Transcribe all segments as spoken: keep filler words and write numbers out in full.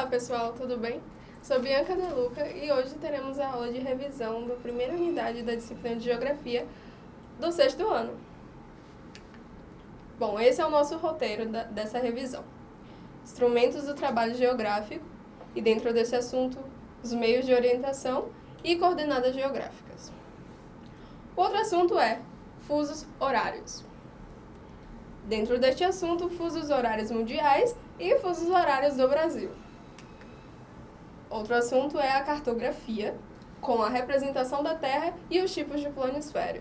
Olá pessoal, tudo bem? Sou Bianca De Luca e hoje teremos a aula de revisão da primeira unidade da disciplina de Geografia do sexto ano. Bom, esse é o nosso roteiro da, dessa revisão. Instrumentos do trabalho geográfico e dentro desse assunto, os meios de orientação e coordenadas geográficas. O outro assunto é fusos horários. Dentro deste assunto, fusos horários mundiais e fusos horários do Brasil. Outro assunto é a cartografia, com a representação da Terra e os tipos de planisfério.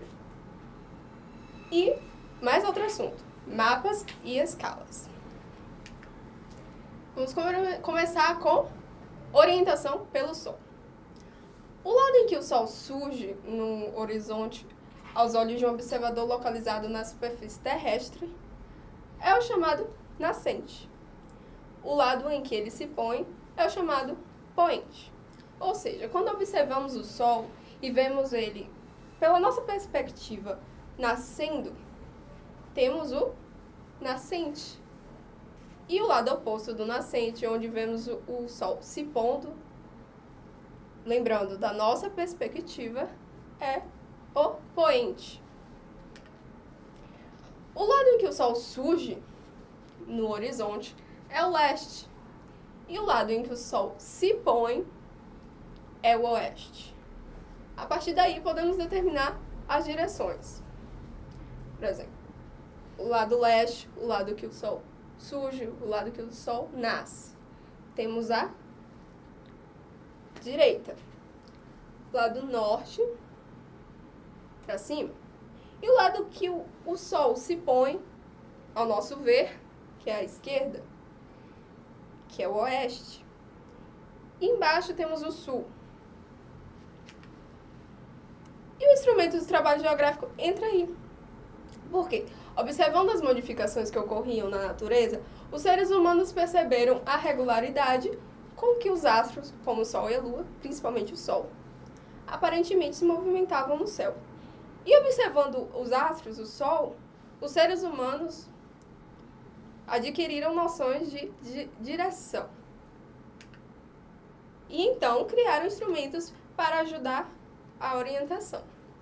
E mais outro assunto, mapas e escalas. Vamos come- começar com orientação pelo Sol. O lado em que o Sol surge no horizonte, aos olhos de um observador localizado na superfície terrestre, é o chamado nascente. O lado em que ele se põe é o chamado poente. Ou seja, quando observamos o Sol e vemos ele, pela nossa perspectiva, nascendo, temos o nascente. E o lado oposto do nascente, onde vemos o, o Sol se pondo, lembrando da nossa perspectiva, é o poente. O lado em que o Sol surge no horizonte é o leste. E o lado em que o Sol se põe é o oeste. A partir daí, podemos determinar as direções. Por exemplo, o lado leste, o lado que o Sol surge, o lado que o Sol nasce. Temos a direita. O lado norte, para cima. E o lado que o, o Sol se põe, ao nosso ver, que é a esquerda, que é o oeste. E embaixo temos o sul. E o instrumento do trabalho geográfico entra aí. Por quê? Observando as modificações que ocorriam na natureza, os seres humanos perceberam a regularidade com que os astros, como o Sol e a Lua, principalmente o Sol, aparentemente se movimentavam no céu. E observando os astros, o Sol, os seres humanos adquiriram noções de, de direção. E então criaram instrumentos para ajudar a orientação.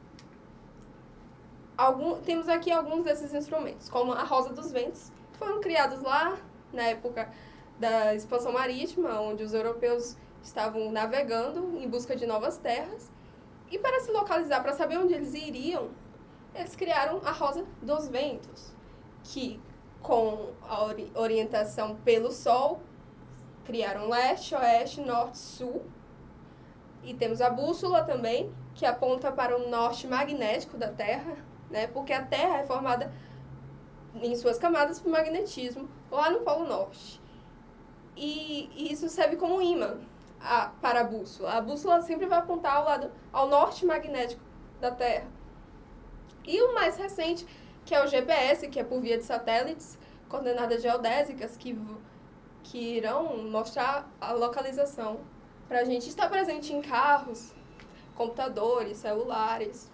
Algum, temos aqui alguns desses instrumentos, como a rosa dos ventos, que foram criados lá na época da expansão marítima, onde os europeus estavam navegando em busca de novas terras. E para se localizar, para saber onde eles iriam, eles criaram a rosa dos ventos, que com a ori- orientação pelo Sol, criaram leste, oeste, norte, sul. E temos a bússola também, que aponta para o norte magnético da Terra, né? Porque a Terra é formada em suas camadas por magnetismo lá no Polo Norte. E, e isso serve como imã a, para a bússola. A bússola sempre vai apontar ao lado, ao norte magnético da Terra. E o mais recente, que é o G P S, que é por via de satélites, coordenadas geodésicas, que, que irão mostrar a localização para a gente estar presente em carros, computadores, celulares.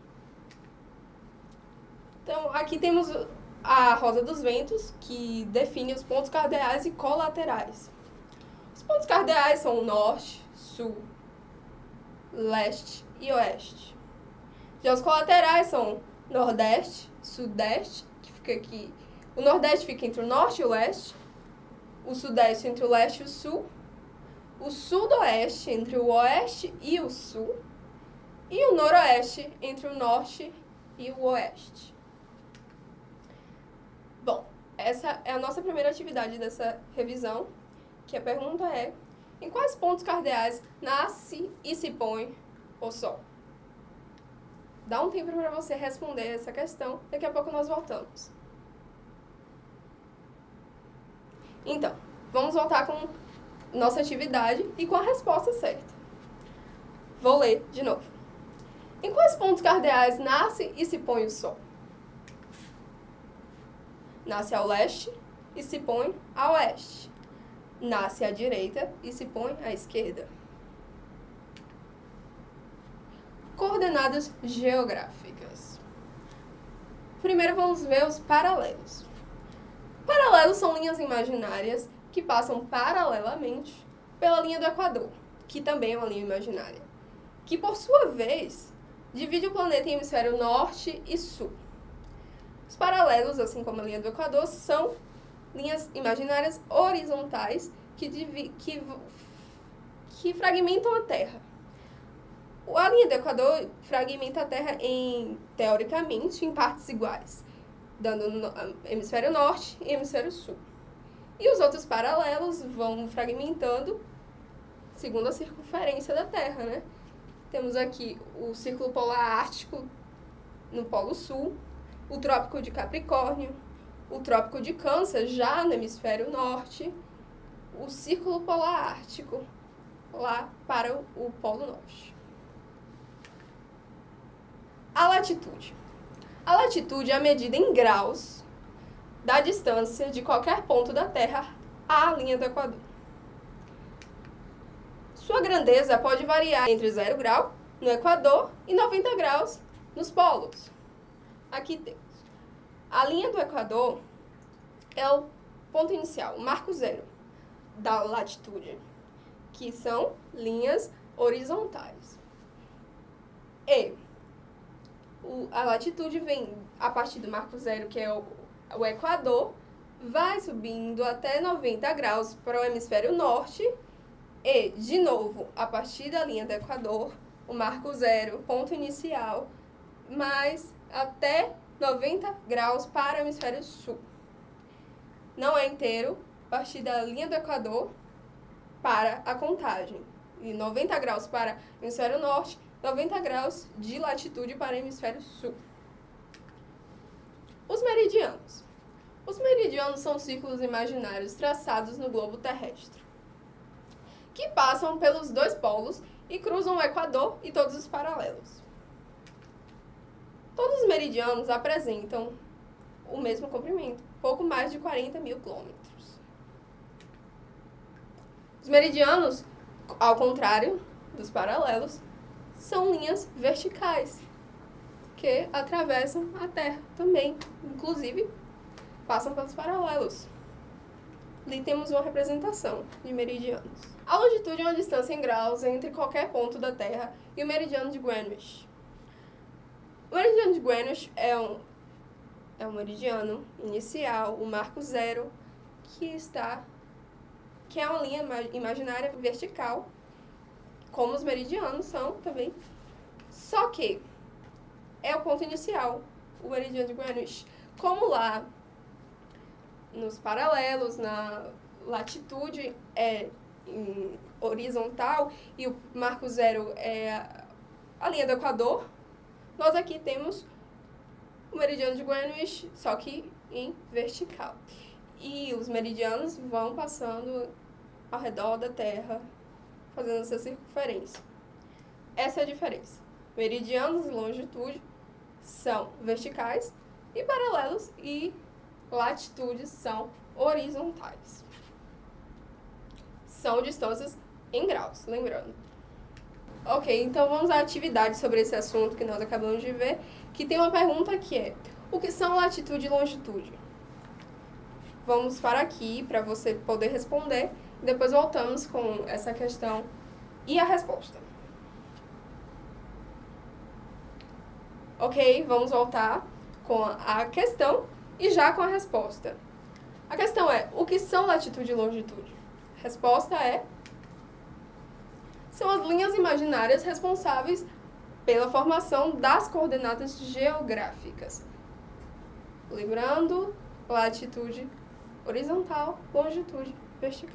Então, aqui temos a rosa dos ventos, que define os pontos cardeais e colaterais. Os pontos cardeais são o norte, sul, leste e oeste. Já os colaterais são nordeste, sudeste, que fica aqui. O nordeste fica entre o norte e o oeste, o sudeste entre o leste e o sul, o sudoeste entre o oeste e o sul, e o noroeste entre o norte e o oeste. Bom, essa é a nossa primeira atividade dessa revisão, que a pergunta é: em quais pontos cardeais nasce e se põe o Sol? Dá um tempo para você responder essa questão, daqui a pouco nós voltamos. Então, vamos voltar com nossa atividade e com a resposta certa. Vou ler de novo. Em quais pontos cardeais nasce e se põe o Sol? Nasce ao leste e se põe a oeste. Nasce à direita e se põe à esquerda. Coordenadas geográficas. Primeiro vamos ver os paralelos. Paralelos são linhas imaginárias que passam paralelamente pela linha do Equador, que também é uma linha imaginária, que por sua vez divide o planeta em hemisfério norte e sul. Os paralelos, assim como a linha do Equador, são linhas imaginárias horizontais que, divi que, que fragmentam a Terra. A linha do Equador fragmenta a Terra, em, teoricamente, em partes iguais, dando no hemisfério norte e hemisfério sul. E os outros paralelos vão fragmentando segundo a circunferência da Terra, né? Temos aqui o Círculo Polar Ártico no Polo Sul, o Trópico de Capricórnio, o Trópico de Câncer, já no hemisfério norte, o Círculo Polar Ártico, lá para o Polo Norte. A latitude. A latitude é a medida em graus da distância de qualquer ponto da Terra à linha do Equador. Sua grandeza pode variar entre zero grau no Equador e noventa graus nos polos. Aqui temos. A linha do Equador é o ponto inicial, o marco zero da latitude, que são linhas horizontais. E o, a latitude vem a partir do marco zero, que é o, o Equador, vai subindo até noventa graus para o hemisfério norte e, de novo, a partir da linha do Equador, o marco zero, ponto inicial, mais até noventa graus para o hemisfério sul. Não é inteiro, a partir da linha do Equador para a contagem. E noventa graus para o hemisfério norte, noventa graus de latitude para o hemisfério sul. Os meridianos. Os meridianos são círculos imaginários traçados no globo terrestre, que passam pelos dois polos e cruzam o Equador e todos os paralelos. Todos os meridianos apresentam o mesmo comprimento, pouco mais de quarenta mil quilômetros. Os meridianos, ao contrário dos paralelos, são linhas verticais, que atravessam a Terra também, inclusive passam pelos paralelos. Ali temos uma representação de meridianos. A longitude é uma distância em graus entre qualquer ponto da Terra e o meridiano de Greenwich. O meridiano de Greenwich é um, é um meridiano inicial, o marco zero, que, está, que é uma linha imaginária vertical, como os meridianos são também. Só que é o ponto inicial, o meridiano de Greenwich. Como lá nos paralelos, na latitude é em horizontal e o marco zero é a linha do Equador, nós aqui temos o meridiano de Greenwich, só que em vertical. E os meridianos vão passando ao redor da Terra, fazendo essa circunferência. Essa é a diferença. Meridianos e longitude são verticais e paralelos, e latitudes são horizontais. São distâncias em graus, lembrando. Ok, então vamos à atividade sobre esse assunto que nós acabamos de ver, que tem uma pergunta que é: o que são latitude e longitude? Vamos para aqui para você poder responder e depois voltamos com essa questão e a resposta. Ok, vamos voltar com a questão e já com a resposta. A questão é: o que são latitude e longitude? A resposta é: são as linhas imaginárias responsáveis pela formação das coordenadas geográficas. Lembrando, latitude horizontal, longitude vertical.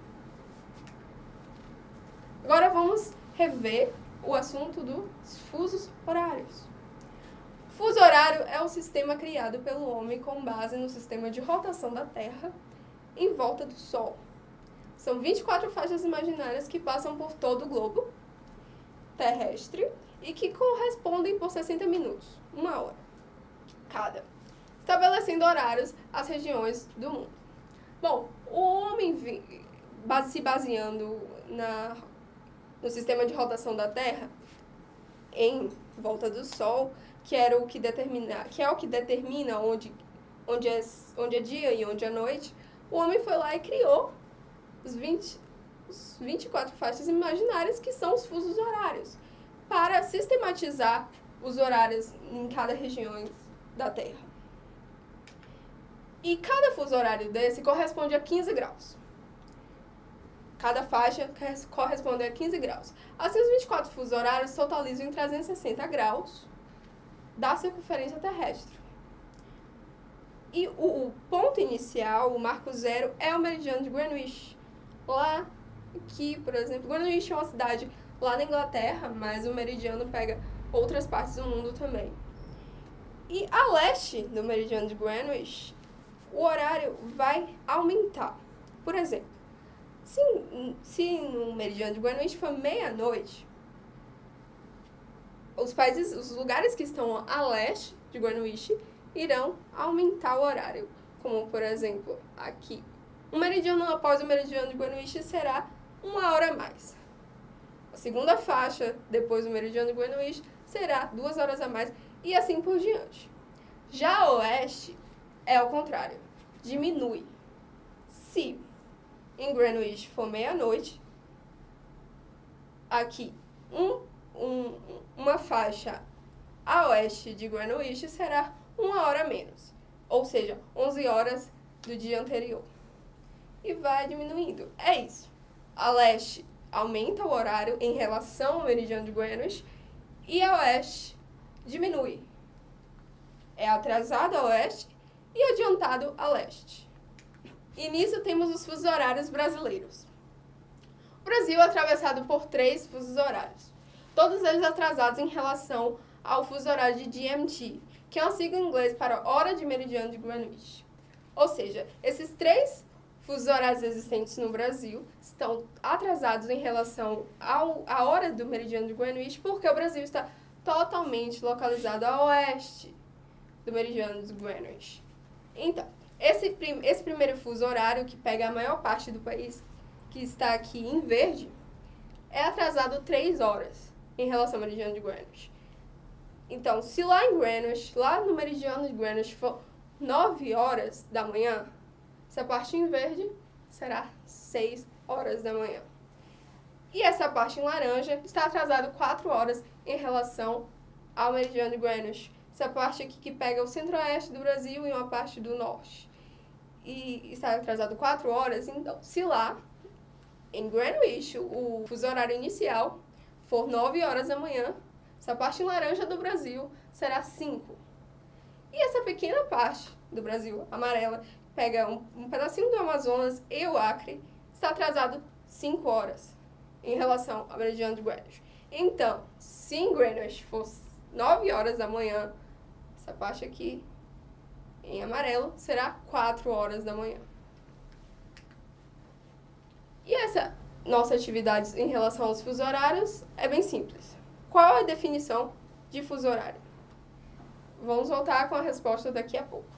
Agora vamos rever o assunto dos fusos horários. O fuso horário é um sistema criado pelo homem com base no sistema de rotação da Terra em volta do Sol. São vinte e quatro faixas imaginárias que passam por todo o globo terrestre e que correspondem por sessenta minutos, uma hora cada, estabelecendo horários às regiões do mundo. Bom, o homem se baseando na, no sistema de rotação da Terra em volta do Sol, que era o que determina, que é o que determina onde, onde, é, onde é dia e onde é noite, o homem foi lá e criou os vinte, os vinte e quatro faixas imaginárias, que são os fusos horários, para sistematizar os horários em cada região da Terra. E cada fuso horário desse corresponde a quinze graus. Cada faixa corresponde a quinze graus. Assim, os vinte e quatro fusos horários totalizam em trezentos e sessenta graus da circunferência terrestre. E o, o ponto inicial, o marco zero, é o meridiano de Greenwich. Lá que, por exemplo, Greenwich é uma cidade lá na Inglaterra, mas o meridiano pega outras partes do mundo também. E a leste do meridiano de Greenwich, o horário vai aumentar. Por exemplo, se, se no meridiano de Greenwich for meia-noite, os países, os lugares que estão a leste de Greenwich irão aumentar o horário. Como, por exemplo, aqui. Um meridiano após o meridiano de Greenwich será uma hora a mais. A segunda faixa, depois do meridiano de Greenwich, será duas horas a mais, e assim por diante. Já a oeste é ao contrário, diminui. Se em Greenwich for meia-noite, aqui um, um, uma faixa a oeste de Greenwich será uma hora a menos, ou seja, onze horas do dia anterior. E vai diminuindo. É isso. A leste aumenta o horário em relação ao meridiano de Greenwich e a oeste diminui. É atrasado a oeste e adiantado a leste. E nisso temos os fusos horários brasileiros. O Brasil é atravessado por três fusos horários, todos eles atrasados em relação ao fuso horário de G M T, que é uma sigla em inglês para Hora de Meridiano de Greenwich. Ou seja, esses três fusos horários existentes no Brasil estão atrasados em relação ao, à hora do meridiano de Greenwich, porque o Brasil está totalmente localizado a oeste do meridiano de Greenwich. Então, esse, prim, esse primeiro fuso horário, que pega a maior parte do país, que está aqui em verde, é atrasado três horas em relação ao meridiano de Greenwich. Então, se lá em Greenwich, lá no meridiano de Greenwich, for nove horas da manhã, essa parte em verde será seis horas da manhã. E essa parte em laranja está atrasada quatro horas em relação ao meridiano de Greenwich. Essa parte aqui que pega o centro-oeste do Brasil e uma parte do norte. E está atrasado quatro horas, então, se lá em Greenwich o fuso horário inicial for nove horas da manhã, essa parte em laranja do Brasil será cinco. E essa pequena parte do Brasil, amarela, pega um, um pedacinho do Amazonas e o Acre, está atrasado cinco horas em relação ao meridiano de Greenwich. Então, se em Greenwich for nove horas da manhã, essa parte aqui em amarelo será quatro horas da manhã. E essa nossa atividade em relação aos fusos horários é bem simples. Qual é a definição de fuso horário? Vamos voltar com a resposta daqui a pouco.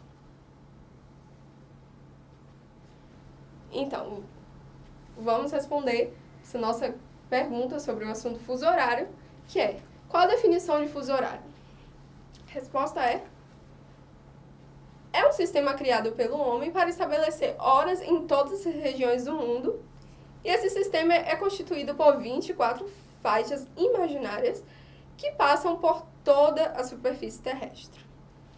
Então, vamos responder essa nossa pergunta sobre o assunto fuso horário, que é: qual a definição de fuso horário? A resposta é: é um sistema criado pelo homem para estabelecer horas em todas as regiões do mundo, e esse sistema é constituído por vinte e quatro faixas imaginárias que passam por toda a superfície terrestre.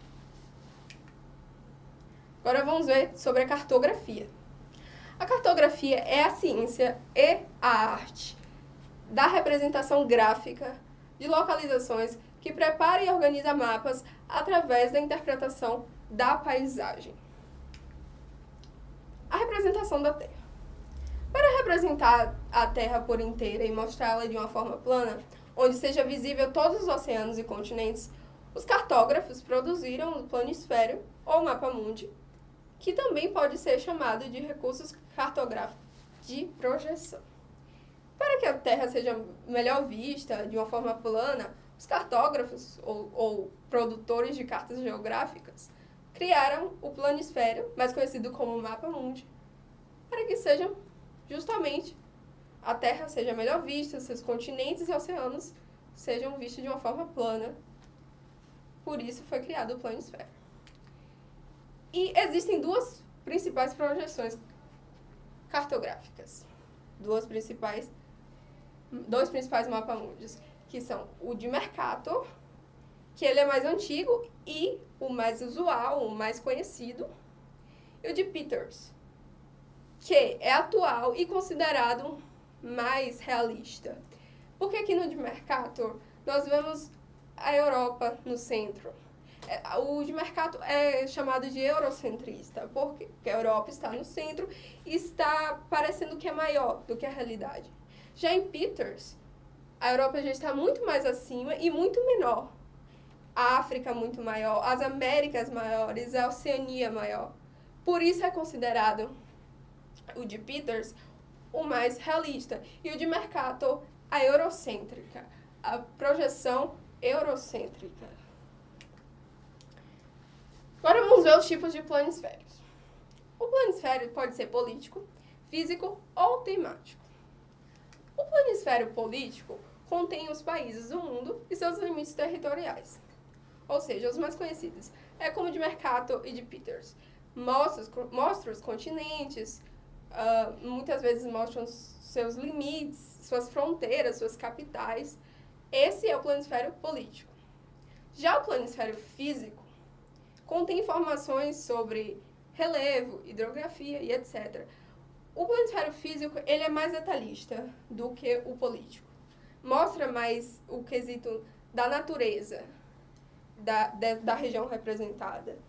Agora vamos ver sobre a cartografia. A cartografia é a ciência e a arte da representação gráfica de localizações que prepara e organiza mapas através da interpretação da paisagem. A representação da Terra. Para representar a Terra por inteira e mostrá-la de uma forma plana, onde seja visível todos os oceanos e continentes, os cartógrafos produziram o planisfério ou mapa mundi, que também pode ser chamado de recursos cartográficos de projeção. Para que a Terra seja melhor vista de uma forma plana, os cartógrafos ou, ou produtores de cartas geográficas criaram o planisfério, mais conhecido como mapa mundi, para que sejam justamente a Terra seja melhor vista, seus continentes e oceanos sejam vistos de uma forma plana. Por isso foi criado o planisfério. E existem duas principais projeções cartográficas. duas principais, dois principais mapa-mundos, que são o de Mercator, que ele é mais antigo e o mais usual, o mais conhecido, e o de Peters, que é atual e considerado mais realista. Porque aqui no de Mercator nós vemos a Europa no centro. O de Mercator é chamado de eurocentrista, porque a Europa está no centro e está parecendo que é maior do que a realidade. Já em Peters, a Europa já está muito mais acima e muito menor. A África muito maior, as Américas maiores, a Oceania maior. Por isso é considerado o de Peters o mais realista e o de Mercator a eurocêntrica, a projeção eurocêntrica. Agora vamos ver os tipos de planisférios. O planisfério pode ser político, físico ou temático. O planisfério político contém os países do mundo e seus limites territoriais, ou seja, os mais conhecidos. É como o de Mercator e de Peters. Mostra, mostra os continentes, uh, muitas vezes mostram seus limites, suas fronteiras, suas capitais. Esse é o planisfério político. Já o planisfério físico contém informações sobre relevo, hidrografia e etcétera. O planisfério físico ele é mais detalhista do que o político. Mostra mais o quesito da natureza da, da, da região representada.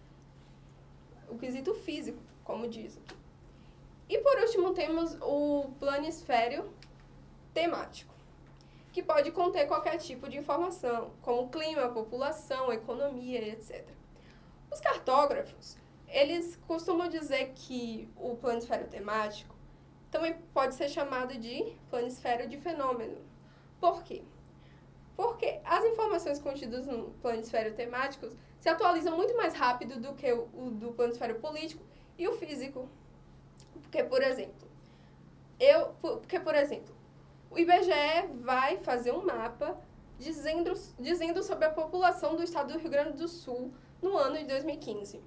O quesito físico, como diz aqui. E por último temos o planisfério temático, que pode conter qualquer tipo de informação, como clima, população, economia, etcétera. Os cartógrafos, eles costumam dizer que o planisfério temático também pode ser chamado de planisfério de fenômeno. Por quê? Porque as informações contidas no planisfério temático se atualizam muito mais rápido do que o, o do planisfério político e o físico. Porque, por exemplo, eu, porque, por exemplo, o I B G E vai fazer um mapa dizendo, dizendo sobre a população do estado do Rio Grande do Sul no ano de dois mil e quinze.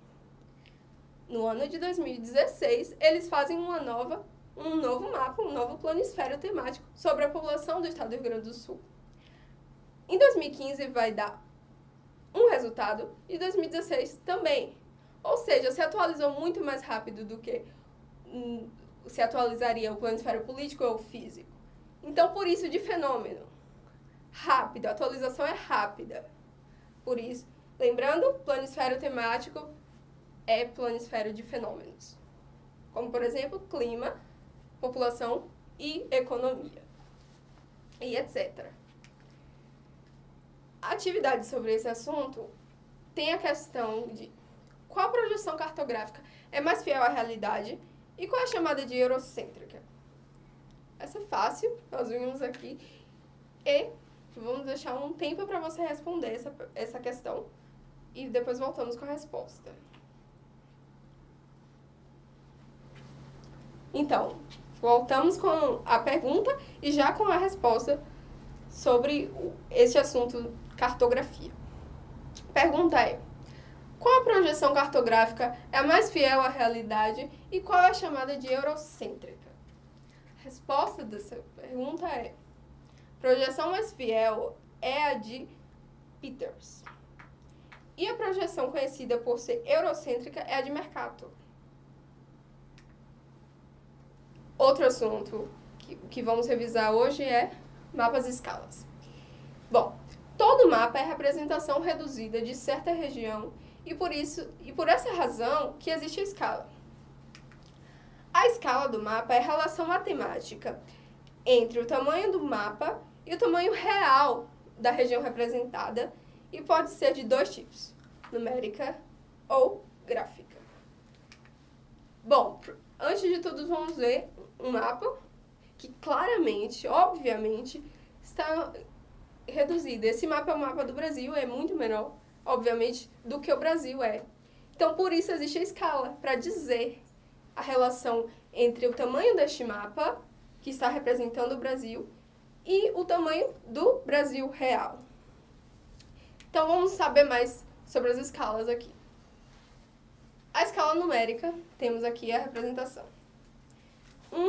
No ano de dois mil e dezesseis, eles fazem uma nova, um novo mapa, um novo planisfério temático sobre a população do estado do Rio Grande do Sul. Em dois mil e quinze vai dar um resultado e dois mil e dezesseis também. Ou seja, se atualizou muito mais rápido do que hum, se atualizaria o planisfério político ou físico. Então, por isso, de fenômeno. Rápido, a atualização é rápida. Por isso, lembrando, planisfério temático é planisfério de fenômenos. Como, por exemplo, clima, população e economia. E etcétera. A atividade sobre esse assunto tem a questão de qual projeção cartográfica é mais fiel à realidade e qual é a chamada de eurocêntrica. Essa é fácil, nós vimos aqui, e vamos deixar um tempo para você responder essa, essa questão e depois voltamos com a resposta. Então, voltamos com a pergunta e já com a resposta sobre este assunto cartografia. Pergunta é: qual a projeção cartográfica é a mais fiel à realidade e qual é a chamada de eurocêntrica? A resposta dessa pergunta é: projeção mais fiel é a de Peters. E a projeção conhecida por ser eurocêntrica é a de Mercator. Outro assunto que, que vamos revisar hoje é mapas e escalas. Bom, todo mapa é representação reduzida de certa região e por isso e por essa razão que existe a escala. A escala do mapa é a relação matemática entre o tamanho do mapa e o tamanho real da região representada e pode ser de dois tipos, numérica ou gráfica. Bom, antes de tudo vamos ver um mapa que claramente, obviamente, está reduzido. Esse mapa é o mapa do Brasil, é muito menor, obviamente, do que o Brasil é. Então, por isso existe a escala, para dizer a relação entre o tamanho deste mapa, que está representando o Brasil, e o tamanho do Brasil real. Então, vamos saber mais sobre as escalas aqui. A escala numérica, temos aqui a representação. um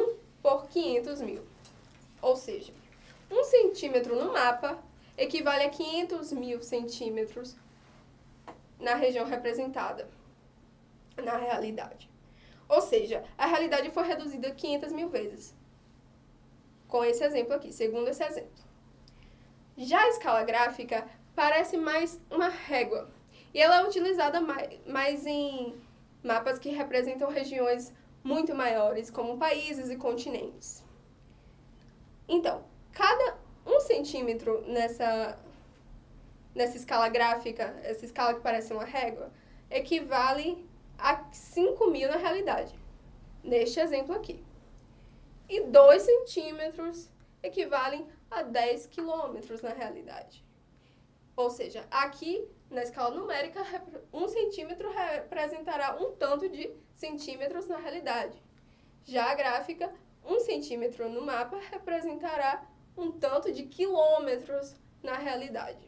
por quinhentos mil. Ou seja, um centímetro no mapa equivale a quinhentos mil centímetros na região representada, na realidade. Ou seja, a realidade foi reduzida quinhentas mil vezes. Com esse exemplo aqui, segundo esse exemplo. Já a escala gráfica parece mais uma régua. E ela é utilizada mais, mais em mapas que representam regiões muito maiores, como países e continentes. Então, cada um centímetro nessa, nessa escala gráfica, essa escala que parece uma régua, equivale a cinco mil na realidade, neste exemplo aqui. E dois centímetros equivalem a dez quilômetros na realidade. Ou seja, aqui, na escala numérica, um centímetro representará um tanto de centímetros na realidade. Já a gráfica, um centímetro no mapa representará um tanto de quilômetros na realidade.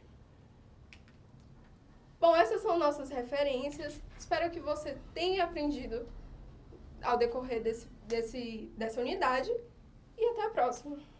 Bom, essas são nossas referências. Espero que você tenha aprendido ao decorrer desse, desse, dessa unidade. E até a próxima!